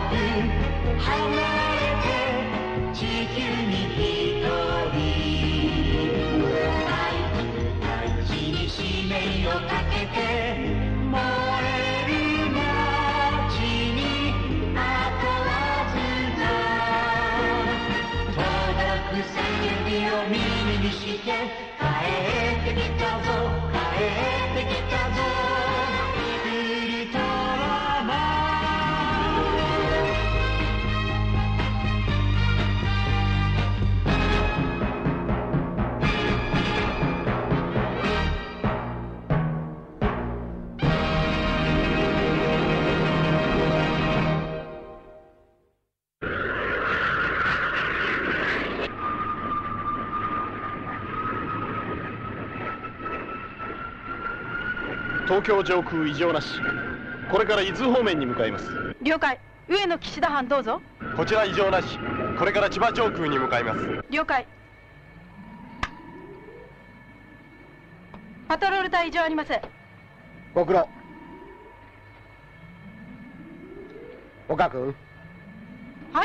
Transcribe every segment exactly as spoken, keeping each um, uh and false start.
東京上空異常なし。これから伊豆方面に向かいます。 了解。上野岸田藩どうぞ。 こちら異常なし。これから千葉上空に向かいます。 了解。パトロール隊異常ありません。 ご苦労。岡君。 はい。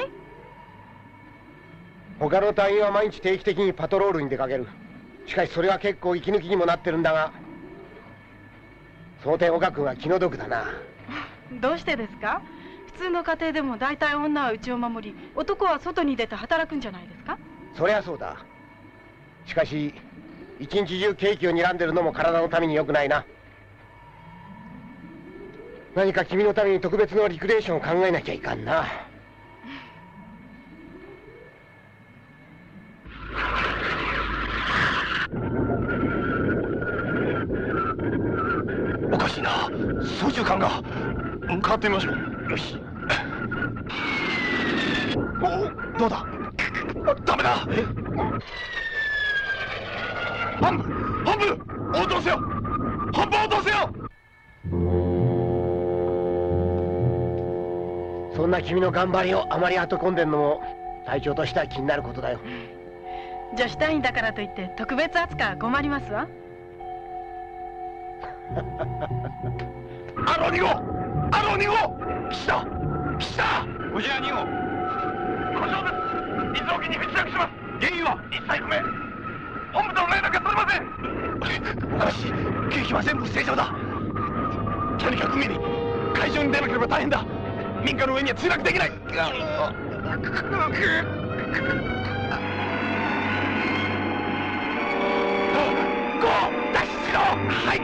他の隊員は毎日定期的にパトロールに出かける。しかしそれは結構息抜きにもなってるんだが、その点岡君は気の毒だな。 どうしてですか？普通の家庭でも大体女は家を守り、男は外に出て働くんじゃないですか？ そりゃそうだ。しかし一日中ケーキを睨んでるのも体のために良くないな。何か君のために特別のリクレーションを考えなきゃいかんな。 おかしいな。操縦桿が変わってみましょう。よし。おお、どうだ。ダメだ。本部本部応答せよ。本部応答せよ。 そんな君の頑張りをあまり後込んでんのも隊長としては気になることだよ。 女子隊員だからといって特別扱いは困りますわ。 あのに号あのに号岸田岸田こちらに号故障です。水沖に不時着します。原因は一切不明。本部との連絡が取れません。おかしい。景気は全部正常だ。とにかく海に海上に出なければ大変だ。民家の上には墜落できない。ゴー脱出しろ。はい。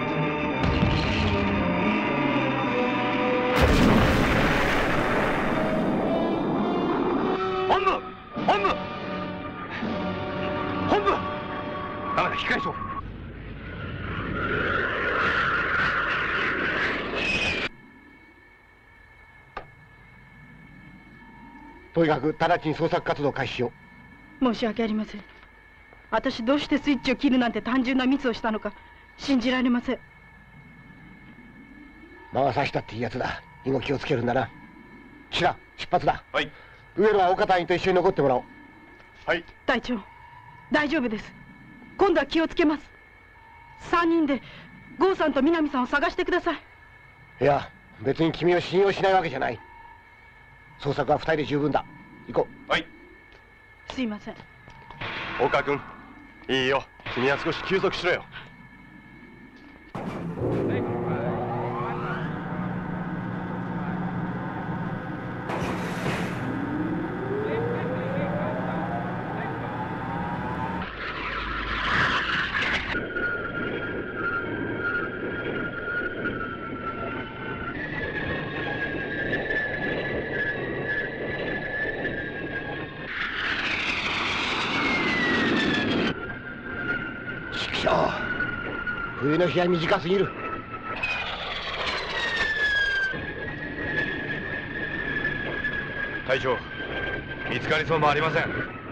本部本部本部ダメだ、引き返そう。 とにかく直ちに捜索活動を開始しよう。申し訳ありません。私どうしてスイッチを切るなんて単純なミスをしたのか信じられません。 魔が差したっていいやつだ。以後気をつけるんだな。岸田、出発だ。 はい。 上野は岡隊員と一緒に残ってもらおう。 はい。 隊長、大丈夫です。今度は気をつけます。三人で郷さんと南さんを探してください。 いや、別に君を信用しないわけじゃない。捜索は二人で十分だ。行こう。はい。 すいません。 岡君、いいよ。君は少し休息しろよ。 冬の日は短すぎる。 隊長、見つかりそうもありません。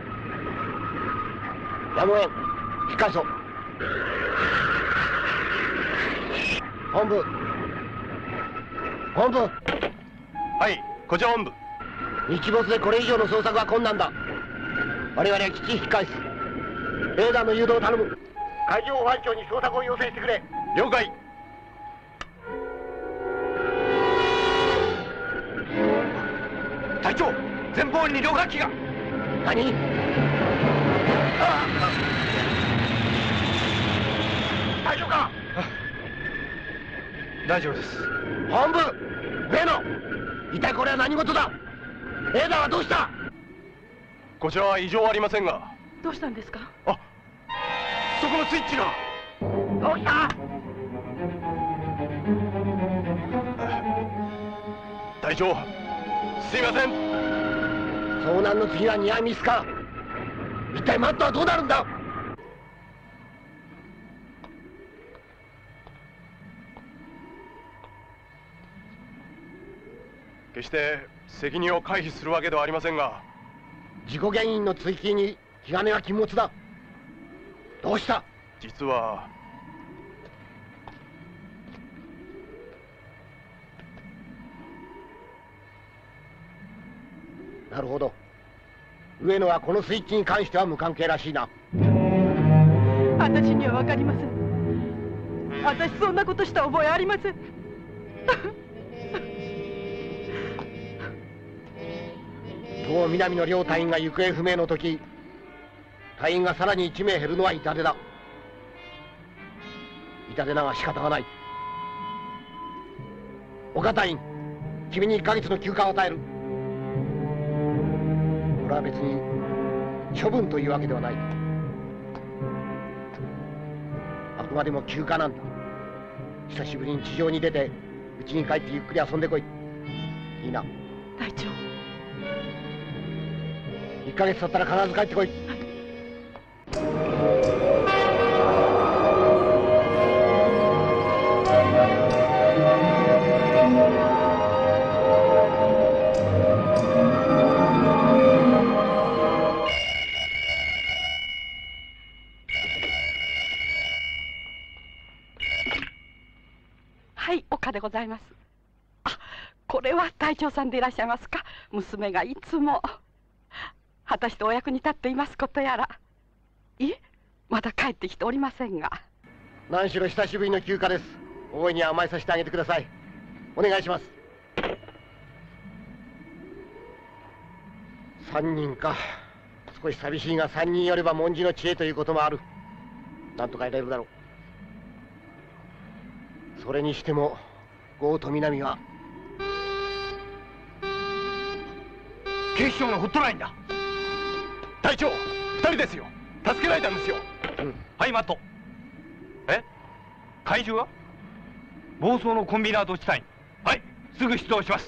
やむを得ん。引っ返そう。本部本部。 はい、こちら本部。 日没でこれ以上の捜索は困難だ。我々は基地引き返す。レーダーの誘導を頼む。海上保安庁に捜索を要請してくれ。 了解。 隊長、前方に旅客機が。 何？大丈夫か？ 大丈夫です。 本部、上野、一体これは何事だ？エーダはどうした？ こちらは異常ありませんが。 どうしたんですか？ あ、そこのスイッチが。 どうした？ 隊長、すいません。 遭難の次はニアミスか。一体マットはどうなるんだ？ 決して責任を回避するわけではありませんが、 事故原因の追及に気兼ねは禁物だ。どうした？ 実はなるほど。上野はこのスイッチに関しては無関係らしいな。 私には分かりません。私そんなことした覚えありません。 当南の両隊員が行方不明の時、隊員がさらにいち名減るのは痛手だ。痛手だが仕方がない。岡隊員、君にいっかげつの休暇を与える。これは別に処分というわけではない。あくまでも休暇なんだ。久しぶりに地上に出て家に帰ってゆっくり遊んでこい。いいな。 隊長、 いっかげつ経ったら必ず帰ってこい。 はい、岡でございます。あ、これは隊長さんでいらっしゃいますか。娘がいつも果たしてお役に立っていますことやら。いえ、まだ帰ってきておりませんが。 何しろ久しぶりの休暇です。大いに甘えさせてあげてください。お願いします。三人か。少し寂しいが三人よれば文字の知恵ということもある。なんとかやれるだろう。それにしても郷と南は。 警視庁のホットラインだ。 隊長、二人ですよ。助けられたんですよ。 うん、 はい、マット。え、怪獣は暴走のコンビナート地帯。はい、すぐ出動します。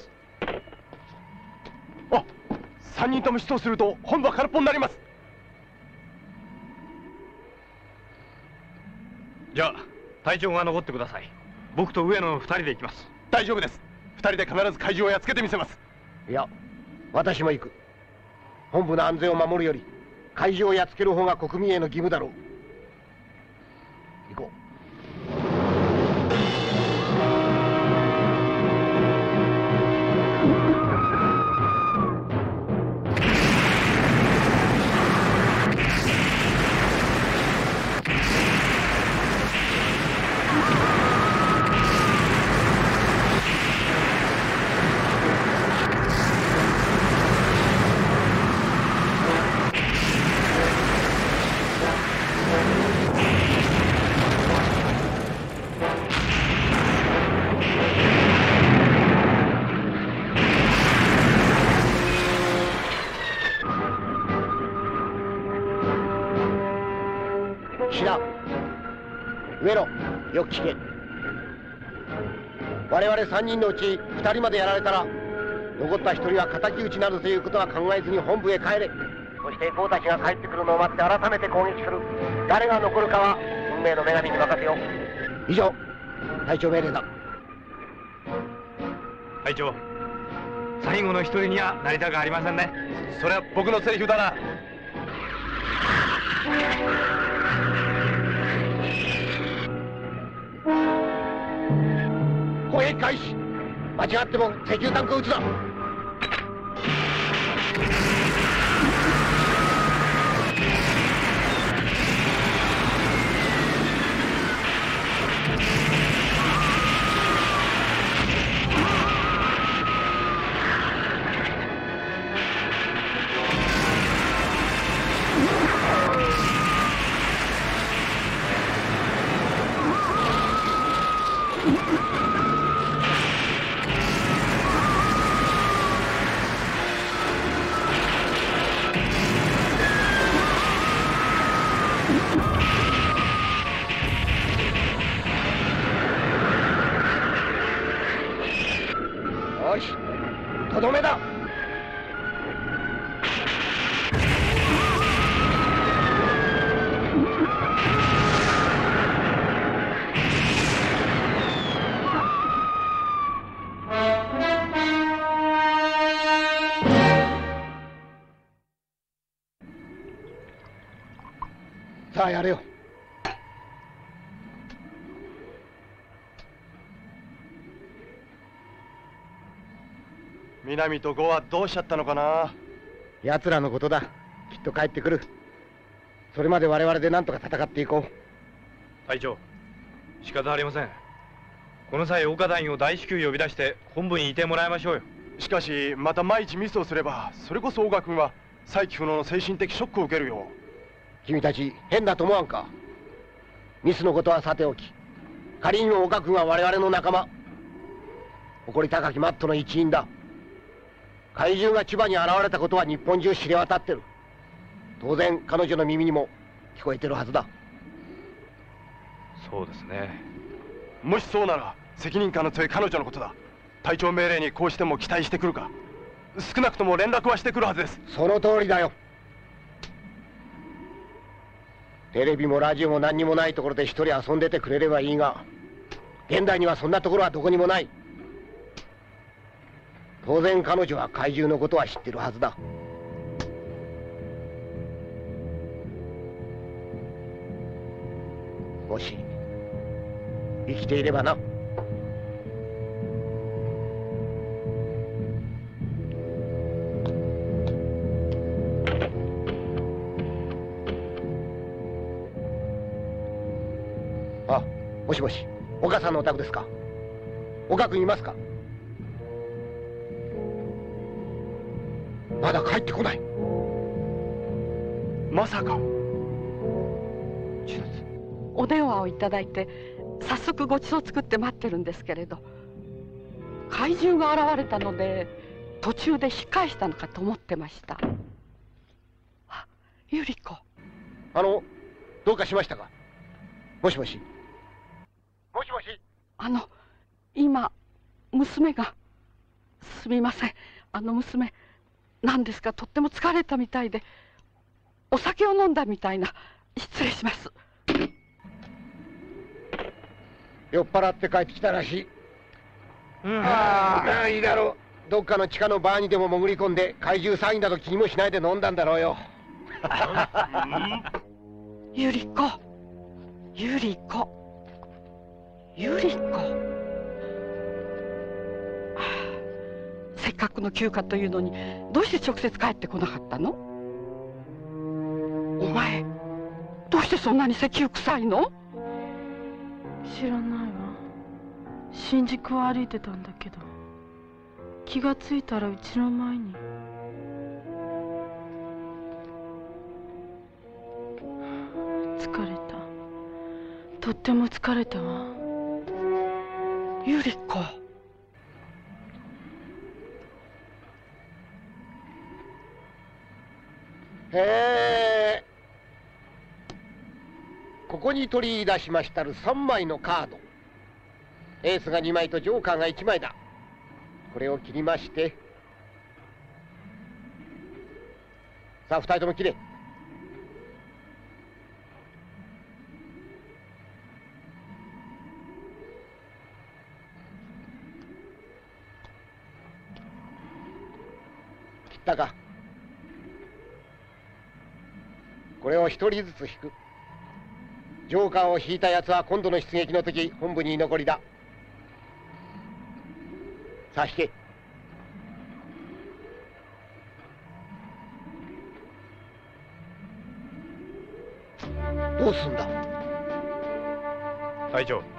あ、三人とも出動すると本部は空っぽになります。 じゃあ隊長が残ってください。僕と上野の二人で行きます。 大丈夫です。二人で必ず怪獣をやっつけてみせます。 いや、私も行く。本部の安全を守るより怪獣をやっつける方が国民への義務だろう。行こう。上野、よく聞け。我々三人のうち二人までやられたら残った一人は敵討ちなどということは考えずに本部へ帰れ。そしてゴーたちが帰ってくるのを待って改めて攻撃する。誰が残るかは運命の女神に任せよう。以上、隊長命令だ。 隊長、最後の一人にはなりたくありませんね。 それは僕のセリフだな。 攻撃開始。間違っても石油タンクを撃つな。 さあやれよ。 南と郷はどうしちゃったのかな。 奴らのことだ。きっと帰ってくる。それまで我々で何とか戦っていこう。 隊長、仕方ありません。この際岡団員を大至急呼び出して本部にいてもらいましょうよ。 しかしまた万一ミスをすれば、それこそ大賀君は再起不能の精神的ショックを受けるよ。 君たち変だと思わんか。ミスのことはさておき、仮にも岡君は我々の仲間、誇り高きマットの一員だ。怪獣が千葉に現れたことは日本中知れ渡ってる。当然彼女の耳にも聞こえてるはずだ。 そうですね。 もしそうなら責任感の強い彼女のことだ。隊長命令にこうしても期待してくるか。少なくとも連絡はしてくるはずです。 その通りだよ。テレビもラジオも何にもないところで一人遊んでてくれればいいが、現代にはそんなところはどこにもない。当然彼女は怪獣のことは知ってるはずだ。もし生きていればな。あ、もしもし、岡さんのお宅ですか。岡君いますか。まだ帰ってこない。 まさか。 お電話をいただいて早速ごちそう作って待ってるんですけれど、怪獣が現れたので途中で引き返したのかと思ってました。あ、ゆり子。 あの、どうかしましたか。もしもし。もしもし。 あの、今娘が、すみません、あの娘何ですか、とっても疲れたみたいでお酒を飲んだみたいな。失礼します。 酔っ払って帰ってきたらしい。ああ、いいだろう。どっかの地下のバーにでも潜り込んで怪獣騒ぎなど気にもしないで飲んだんだろうよ。 ゆり子、ゆり子、ゆり子。せっかくの休暇というのにどうして直接帰ってこなかったの。お前どうしてそんなに石油臭いの。 知らないわ。新宿を歩いてたんだけど、気がついたらうちの前に。疲れた。とっても疲れたわ。 ゆり子。 へえ。ここに取り出しましたるさんまいのカード。エースがにまいとジョーカーがいちまいだ。これを切りまして、さあふたりとも切れ。切ったか。これを一人ずつ引く。ジョーカーを引いたやつは今度の出撃の時本部に居残りだ。さあ引け。どうすんだ。 隊長、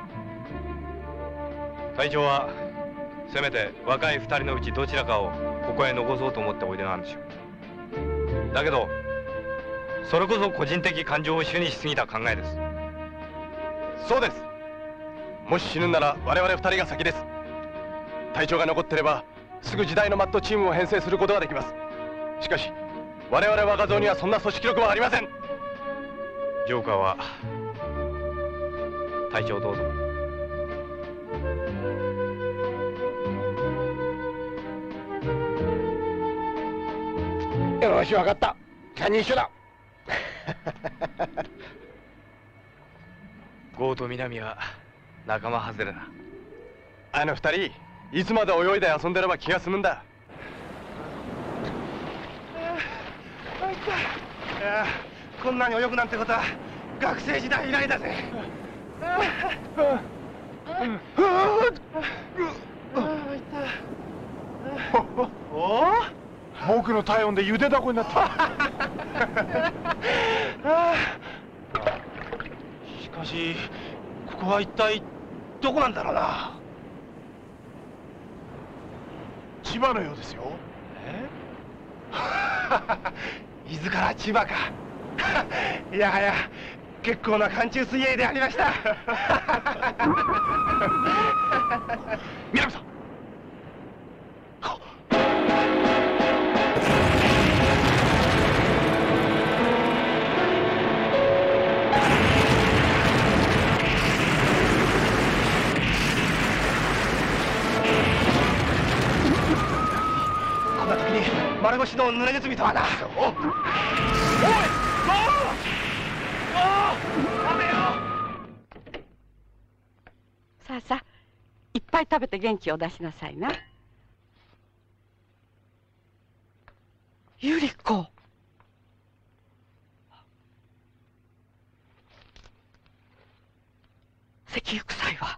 隊長はせめて若い二人のうちどちらかをここへ残そうと思っておいでなんでしょう。だけどそれこそ個人的感情を主にしすぎた考えです。 そうです。もし死ぬなら我々二人が先です。隊長が残ってればすぐ時代のマットチームを編成することができます。しかし我々若造にはそんな組織力はありません。 ジョーカーは隊長どうぞ。 よし分かった。三人一緒だ。 ゴーと南は仲間外れだ。 あの二人いつまで泳いで遊んでれば気が済むんだ。 いやこんなに泳ぐなんてことは学生時代以来だぜ。 おお、僕の体温でゆでだこになった。 しかしここは一体どこなんだろうな。 千葉のようですよ。 え伊豆から千葉か。いやはや結構な寒中水泳でありました。南さん、こんな時に丸腰の濡れネズミとはな。おおい、 さあさあ、いっぱい食べて元気を出しなさいな。百合子、石油臭いわ。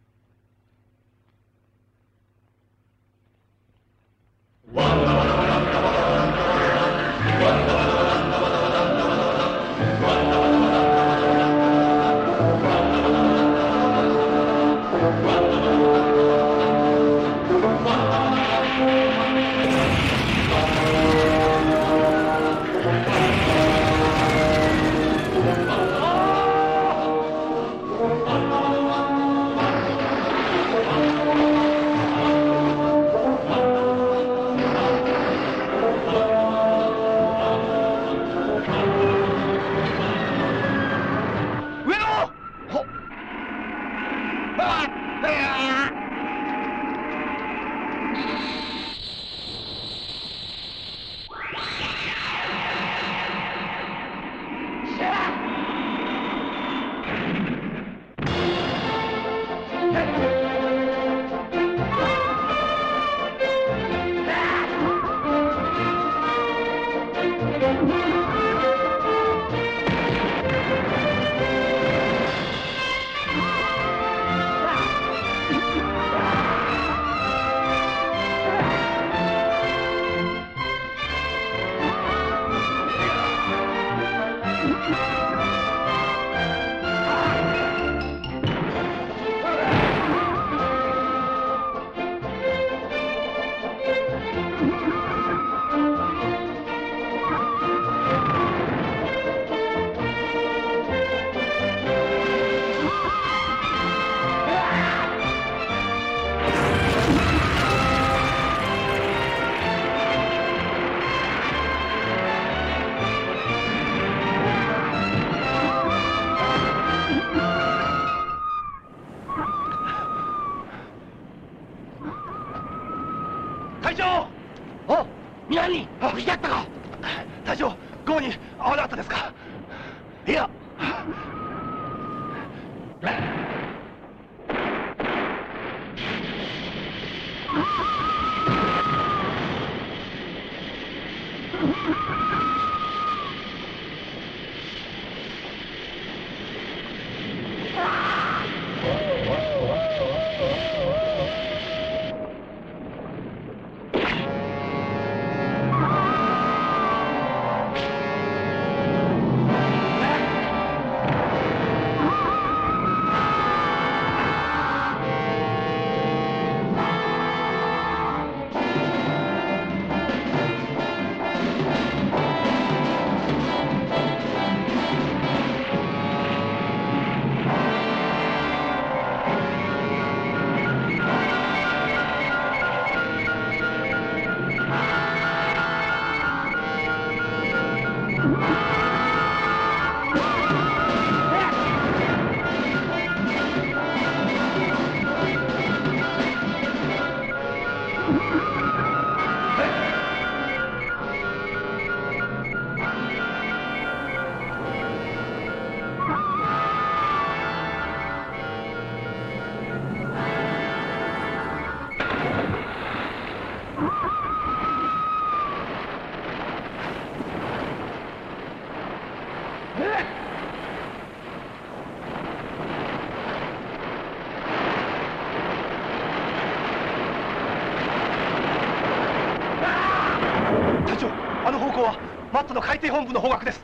隊長。お、南、無事だったか。隊長、午後に会わなかったですか。いや。 あの方向はマットの海底本部の方角です。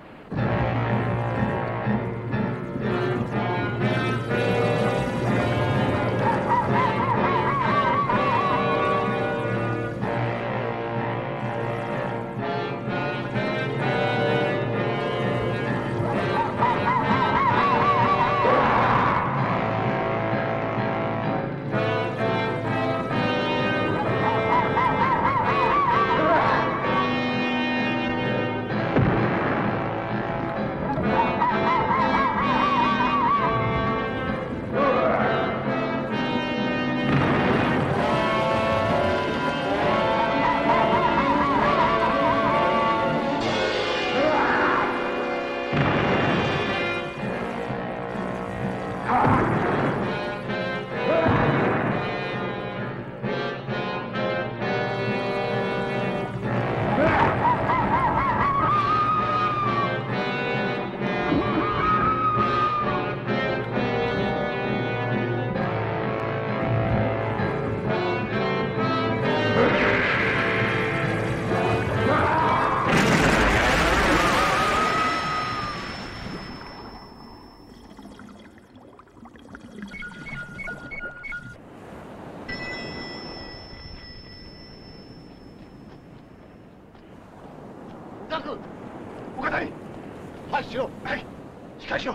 岡谷、はい、しろ。はい、しっかりしろ。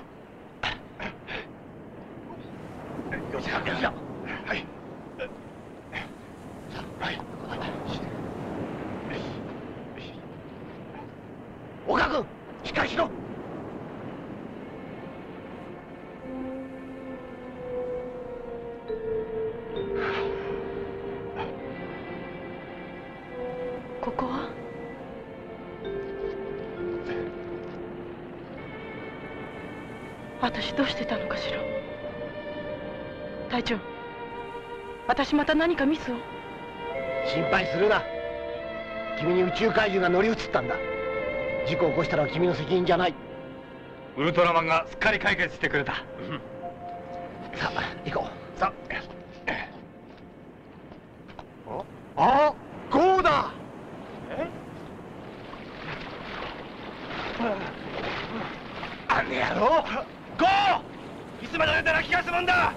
よし、よし、はい。はい。岡君、しっかりしろ。 ここは私どうしてたのかしら。隊長、私また何かミスを。 心配するな。君に宇宙怪獣が乗り移ったんだ。事故を起こしたのは君の責任じゃない。 ウルトラマンがすっかり解決してくれた。 さあ行こう。 さああ、ゴーだ。え？あんねやろ。ゴー！いつまで寝たら気が済むんだ。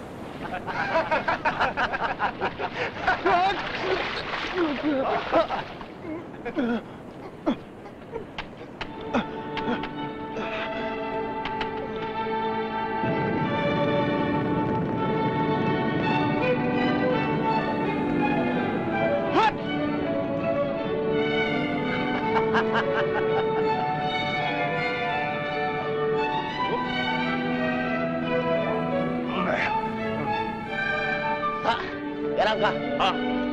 さあやらんか。 あ、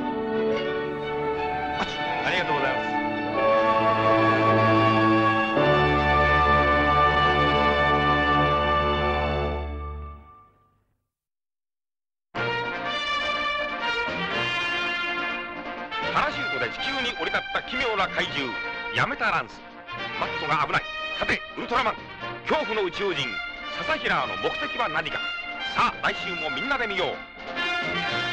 ありがとうございます。パラシュートで地球に降り立った奇妙な怪獣ヤメタランス。マットが危ない。さてウルトラマン、恐怖の宇宙人ササヒラーの目的は何か。さあ来週もみんなで見よう。